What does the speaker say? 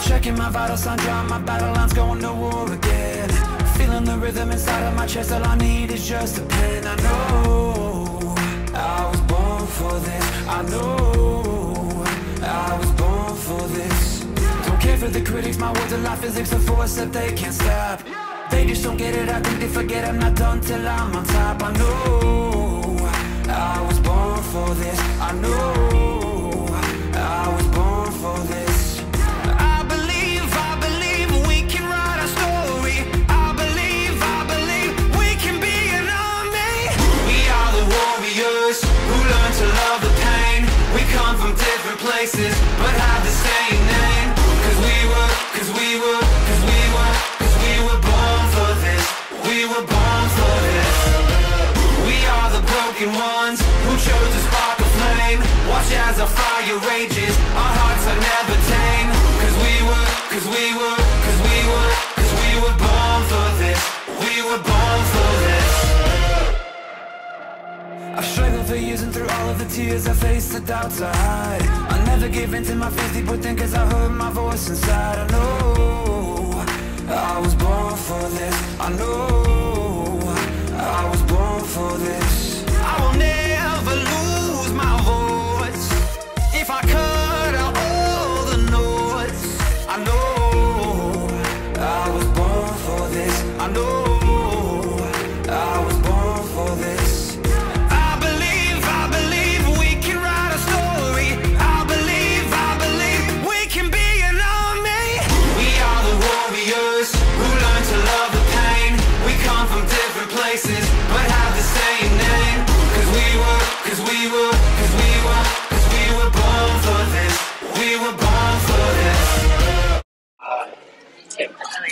Checking my vital signs, drawing my battle lines, going to war again. Feeling the rhythm inside of my chest, all I need is just a pen. I know I was born for this. I know I was born for this. Don't care for the critics, my words are like physics, a force that they can't stop. They just don't get it, I think they forget I'm not done till I'm on top. I know I was born for this. I know I was born for this. I believe we can write our story. I believe we can be an army. We are the warriors who learn to love the pain. We come from different places, but have the same name. Cause we were born for this. We were born for this. We are the broken ones who chose to spark a flame. Watch as our fire rages, our hearts are never tame. Cause we were born for this. We were born for this. I've struggled for years, and through all of the tears I faced, the doubts I hide. I never give in to my fears, deep within, cause I heard my voice inside. I know I was born for this. I know I was born for this. I will never lose my voice. If I cut out all the noise, I know I was born for this. I know I was born for this. I believe we can write a story. I believe we can be an army. We are the warriors who learn to love the pain. We come from different places, but have the same name. Cause we were born for this. We were born for this.